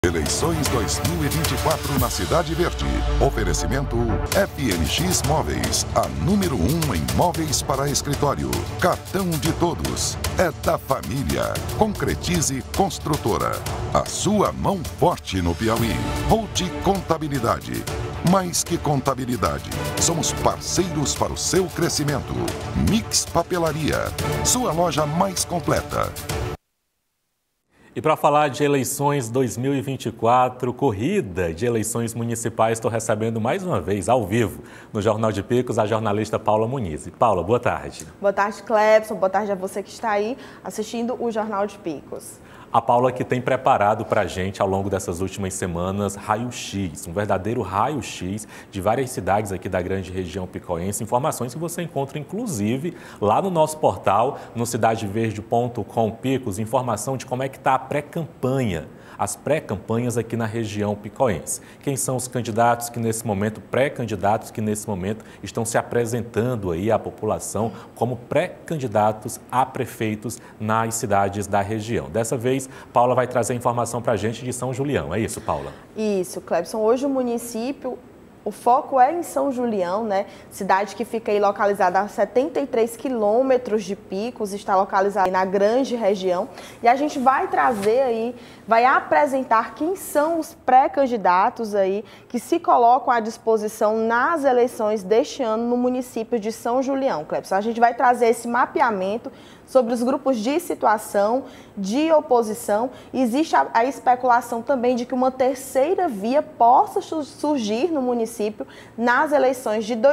Eleições 2024 na Cidade Verde. Oferecimento FNX Móveis, a número 1 em móveis para escritório. Cartão de todos. É da família. Concretize Construtora. A sua mão forte no Piauí. Volt Contabilidade. Mais que contabilidade, somos parceiros para o seu crescimento. Mix Papelaria, sua loja mais completa. E para falar de eleições 2024, corrida de eleições municipais, estou recebendo mais uma vez, ao vivo, no Jornal de Picos, a jornalista Paula Muniz. Paula, boa tarde. Boa tarde, Clebson. Boa tarde a você que está aí assistindo o Jornal de Picos. A Paula que tem preparado para a gente, ao longo dessas últimas semanas, raio-x, um verdadeiro raio-x de várias cidades aqui da grande região picoense. Informações que você encontra, inclusive, lá no nosso portal, no cidadeverde.com Picos, informação de como é que está a pré-campanha. As pré-campanhas aqui na região picoense. Quem são os candidatos que nesse momento, pré-candidatos que nesse momento estão se apresentando aí à população como pré-candidatos a prefeitos nas cidades da região. Dessa vez, Paula vai trazer informação para a gente de São Julião. É isso, Paula? Isso, Clebson. Hoje o município... O foco é em São Julião, né? Cidade que fica aí localizada a 73 quilômetros de Picos, está localizada na grande região. E a gente vai trazer aí, vai apresentar quem são os pré-candidatos aí que se colocam à disposição nas eleições deste ano no município de São Julião, Clebson. A gente vai trazer esse mapeamento sobre os grupos de situação, de oposição. Existe a especulação também de que uma terceira via possa surgir no município nas eleições de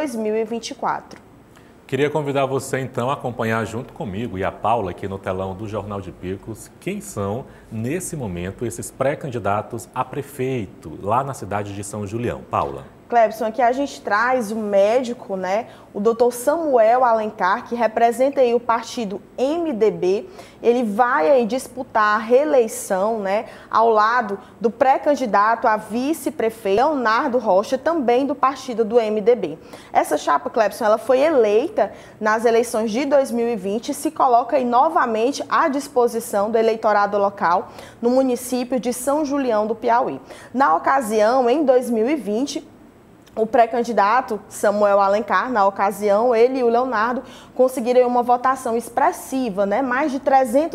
2024. Queria convidar você, então, a acompanhar junto comigo e a Paula aqui no telão do Jornal de Picos quem são, nesse momento, esses pré-candidatos a prefeito lá na cidade de São Julião. Paula. Clebson, aqui a gente traz o médico, né, o doutor Samuel Alencar, que representa aí o partido MDB. Ele vai aí disputar a reeleição, né, ao lado do pré-candidato a vice-prefeito Leonardo Rocha, também do partido do MDB. Essa chapa, Clebson, ela foi eleita nas eleições de 2020 e se coloca aí novamente à disposição do eleitorado local no município de São Julião do Piauí. Na ocasião, em 2020, o pré-candidato Samuel Alencar, na ocasião, ele e o Leonardo conseguiram uma votação expressiva, né? Mais de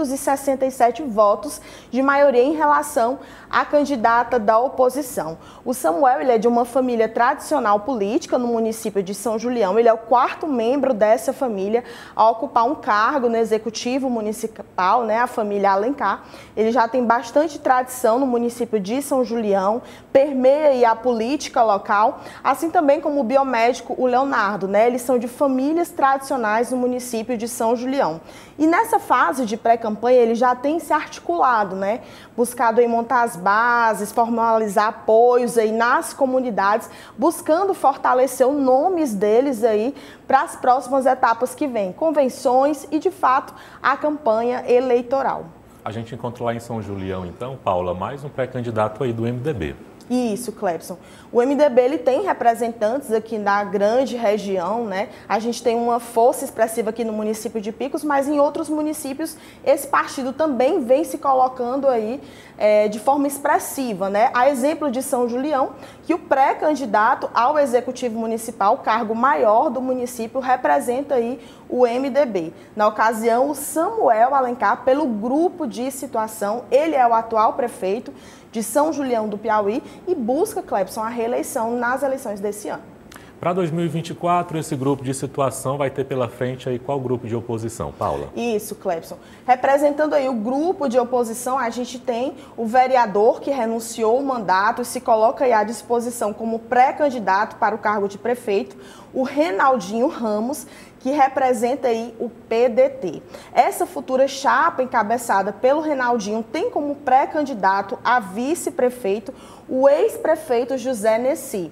367 votos de maioria em relação à candidata da oposição. O Samuel, ele é de uma família tradicional política no município de São Julião. Ele é o quarto membro dessa família a ocupar um cargo no executivo municipal, né? A família Alencar. Ele já tem bastante tradição no município de São Julião, permeia aí a política local, assim também como o biomédico, o Leonardo, né? Eles são de famílias tradicionais no município de São Julião. E nessa fase de pré-campanha, ele já tem se articulado, né? Buscado aí montar as bases, formalizar apoios aí nas comunidades, buscando fortalecer os nomes deles aí para as próximas etapas que vêm, convenções e, de fato, a campanha eleitoral. A gente encontra lá em São Julião, então, Paula, mais um pré-candidato aí do MDB. Isso, Clebson. O MDB ele tem representantes aqui na grande região, né? A gente tem uma força expressiva aqui no município de Picos, mas em outros municípios esse partido também vem se colocando aí de forma expressiva, né? A exemplo de São Julião, que o pré-candidato ao executivo municipal, cargo maior do município, representa aí o MDB. Na ocasião, o Samuel Alencar, pelo grupo de situação, ele é o atual prefeito de São Julião do Piauí e busca, Clebson, a reeleição nas eleições desse ano. Para 2024, esse grupo de situação vai ter pela frente aí qual grupo de oposição, Paula? Isso, Clebson. Representando aí o grupo de oposição, a gente tem o vereador que renunciou o mandato e se coloca aí à disposição como pré-candidato para o cargo de prefeito, o Renaldinho Ramos, que representa aí o PDT. Essa futura chapa encabeçada pelo Renaldinho tem como pré-candidato a vice-prefeito o ex-prefeito José Nessi.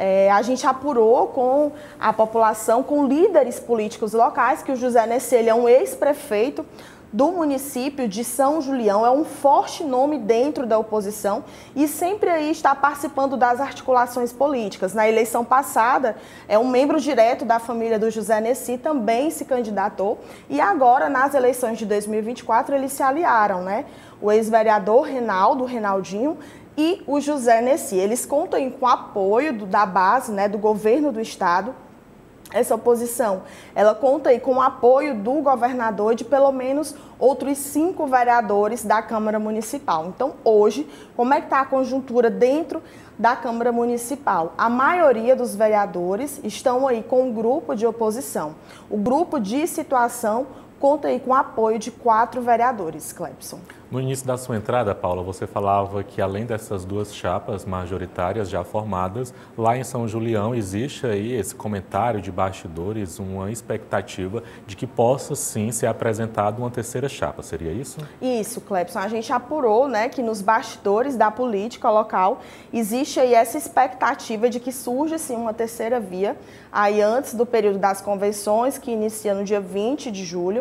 A gente apurou com a população, com líderes políticos locais, que o José Nessi ele é um ex-prefeito do município de São Julião, é um forte nome dentro da oposição e sempre aí está participando das articulações políticas. Na eleição passada, é um membro direto da família do José Nessi, também se candidatou e agora, nas eleições de 2024, eles se aliaram, né? O ex-vereador Renaldinho e o José Nessi. Eles contam com o apoio da base, né, do governo do estado. Essa oposição, ela conta aí com o apoio do governador e de pelo menos outros 5 vereadores da Câmara Municipal. Então, hoje, como é que está a conjuntura dentro da Câmara Municipal? A maioria dos vereadores estão aí com um grupo de oposição. O grupo de situação conta aí com o apoio de 4 vereadores, Clebson. No início da sua entrada, Paula, você falava que além dessas 2 chapas majoritárias já formadas, lá em São Julião existe aí esse comentário de bastidores, uma expectativa de que possa sim ser apresentada uma terceira chapa, seria isso? Isso, Clebson. A gente apurou, né, que nos bastidores da política local existe aí essa expectativa de que surja sim uma terceira via, aí antes do período das convenções, que inicia no dia 20 de julho.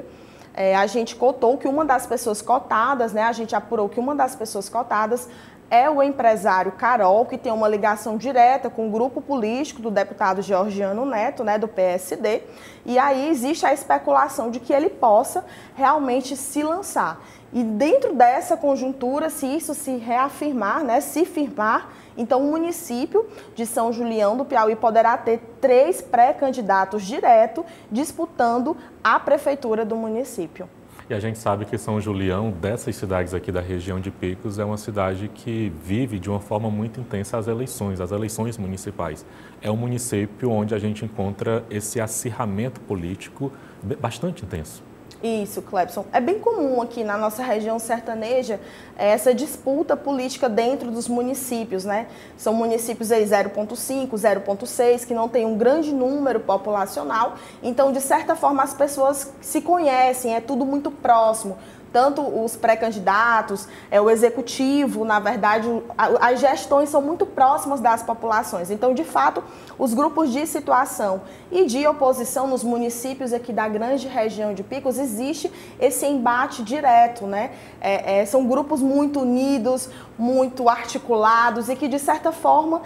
A gente cotou que uma das pessoas cotadas, né, a gente apurou que uma das pessoas cotadas é o empresário Carol, que tem uma ligação direta com o grupo político do deputado Georgiano Neto, né, do PSD, e aí existe a especulação de que ele possa realmente se lançar. E dentro dessa conjuntura, se isso se reafirmar, né, se firmar, então o município de São Julião do Piauí poderá ter 3 pré-candidatos direto disputando a prefeitura do município. E a gente sabe que São Julião, dessas cidades aqui da região de Picos, é uma cidade que vive de uma forma muito intensa as eleições municipais. É um município onde a gente encontra esse acirramento político bastante intenso. Isso, Clebson. É bem comum aqui na nossa região sertaneja essa disputa política dentro dos municípios, né? São municípios aí 0,5, 0,6, que não tem um grande número populacional. Então, de certa forma, as pessoas se conhecem, é tudo muito próximo. Tanto os pré-candidatos, o executivo, na verdade, as gestões são muito próximas das populações. Então, de fato, os grupos de situação e de oposição nos municípios aqui da grande região de Picos, existe esse embate direto, né? São grupos muito unidos, muito articulados e que, de certa forma,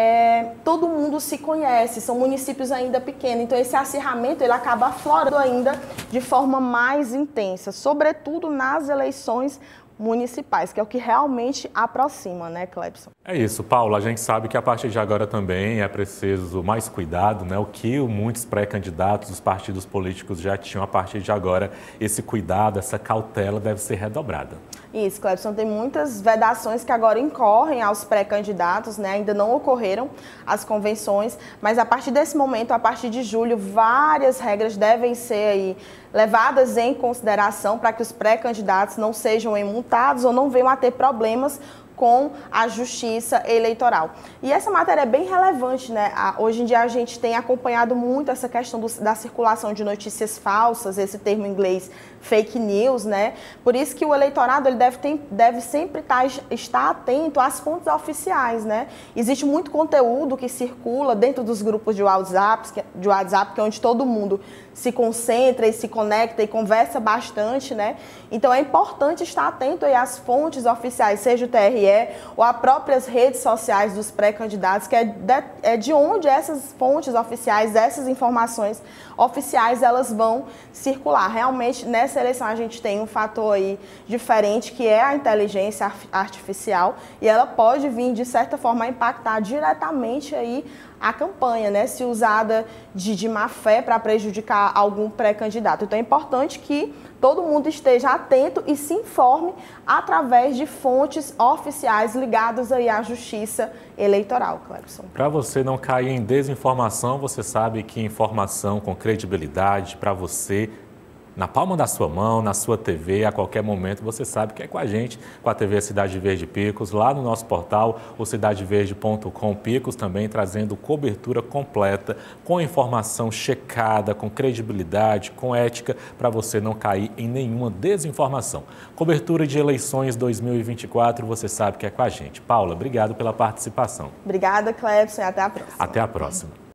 todo mundo se conhece. São municípios ainda pequenos, então esse acirramento ele acaba aflorando ainda de forma mais intensa, sobretudo nas eleições municipais, que é o que realmente aproxima, né, Clebson? É isso, Paula. A gente sabe que a partir de agora também é preciso mais cuidado, né? O que muitos pré-candidatos dos partidos políticos já tinham, a partir de agora, esse cuidado, essa cautela deve ser redobrada. Isso, Clebson, tem muitas vedações que agora incorrem aos pré-candidatos, né? Ainda não ocorreram as convenções, mas a partir desse momento, a partir de julho, várias regras devem ser aí levadas em consideração para que os pré-candidatos não sejam multados ou não venham a ter problemas com a justiça eleitoral. E essa matéria é bem relevante, né? Hoje em dia a gente tem acompanhado muito essa questão da circulação de notícias falsas, esse termo em inglês fake news, né? Por isso que o eleitorado ele deve sempre estar atento às fontes oficiais, né? Existe muito conteúdo que circula dentro dos grupos de WhatsApp, que é onde todo mundo se concentra e se conecta e conversa bastante, né? Então é importante estar atento aí às fontes oficiais, seja o TRE ou as próprias redes sociais dos pré-candidatos, que é de onde essas fontes oficiais, essas informações oficiais, elas vão circular. Realmente, nessa eleição a gente tem um fator aí diferente, que é a inteligência artificial, e ela pode vir, de certa forma, a impactar diretamente aí a campanha, né, se usada de má fé para prejudicar algum pré-candidato. Então é importante que todo mundo esteja atento e se informe através de fontes oficiais ligadas aí à justiça eleitoral, Clebson. Para você não cair em desinformação, você sabe que informação com credibilidade para você, na palma da sua mão, na sua TV, a qualquer momento, você sabe que é com a gente, com a TV Cidade Verde Picos, lá no nosso portal, o cidadeverde.com Picos, também trazendo cobertura completa, com informação checada, com credibilidade, com ética, para você não cair em nenhuma desinformação. Cobertura de eleições 2024, você sabe que é com a gente. Paula, obrigado pela participação. Obrigada, Clebson, e até a próxima. Até a próxima.